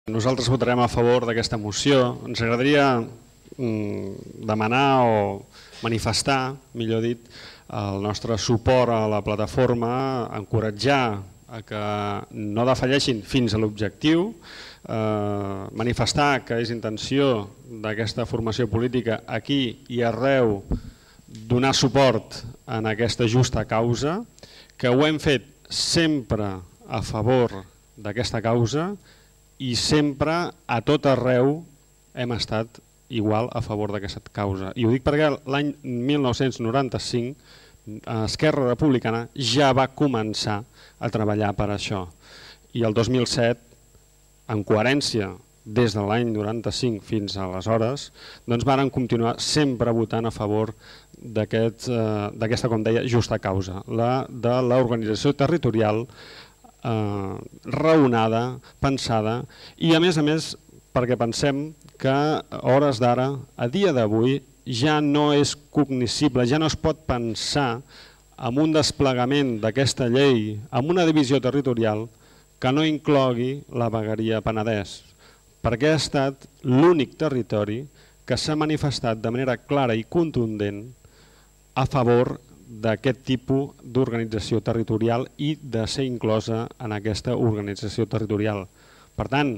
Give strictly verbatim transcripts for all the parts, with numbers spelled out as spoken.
Nosaltres votarem a favor d'aquesta moció. Ens agradaria demanar o manifestar, millor dit, el nostre suport a la plataforma, encoratjar a que no defalleixin fins a l'objectiu, manifestar que és intenció d'aquesta formació política aquí i arreu donar suport en aquesta justa causa, que ho hem fet sempre a favor d'aquesta causa i sempre a tot arreu hem estat igual a favor d'aquesta causa. I ho dic perquè l'any mil nou-cents noranta-cinc Esquerra Republicana ja va començar a treballar per això. I el dos mil set, en coherència des de l'any noranta-cinc fins aleshores, doncs varen continuar sempre votant a favor d'aquesta, com deia, justa causa, la de l'organització territorial raonada, pensada, i a més a més perquè pensem que a hores d'ara, a dia d'avui, ja no és cognoscible, ja no es pot pensar en un desplegament d'aquesta llei, amb una divisió territorial que no inclogui la vegueria Penedès, perquè ha estat l'únic territori que s'ha manifestat de manera clara i contundent a favor d'aquest tipus d'organització territorial i de ser inclosa en aquesta organització territorial. Per tant,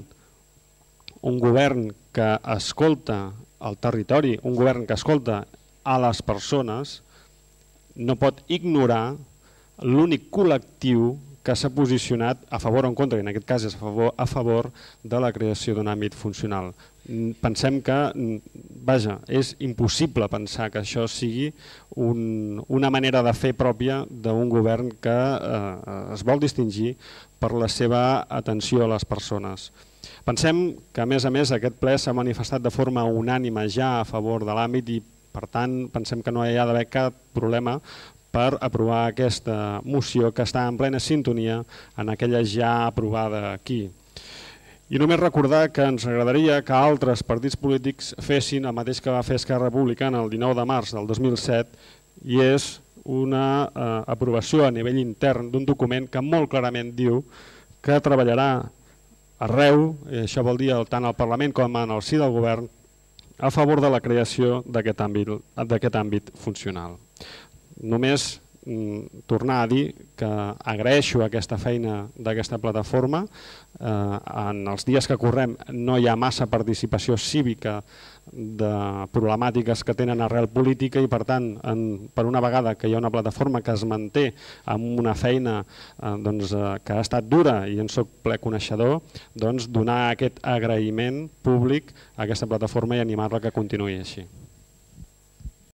un govern que escolta el territori, un govern que escolta a les persones, no pot ignorar l'únic col·lectiu que s'ha posicionat a favor o en contra, i en aquest cas és a favor de la creació d'un àmbit funcional. Pensem que, vaja, és impossible pensar que això sigui una manera de fer pròpia d'un govern que es vol distingir per la seva atenció a les persones. Pensem que, a més a més, aquest ple s'ha manifestat de forma unànime ja a favor de l'àmbit i, per tant, pensem que no hi ha d'haver cap problema per aprovar aquesta moció que està en plena sintonia en aquella ja aprovada aquí. I només recordar que ens agradaria que altres partits polítics fessin el mateix que va fer Esquerra Republicana el dinou de març del dos mil set, i és una aprovació a nivell intern d'un document que molt clarament diu que treballarà arreu, això vol dir tant al Parlament com en el si del govern, a favor de la creació d'aquest àmbit funcional. Només tornar a dir que agraeixo aquesta feina d'aquesta plataforma. En els dies que correm no hi ha massa participació cívica de problemàtiques que tenen arrel política i, per tant, per una vegada que hi ha una plataforma que es manté amb una feina que ha estat dura i en soc ple coneixedor, donar aquest agraïment públic a aquesta plataforma i animar-la que continuï així.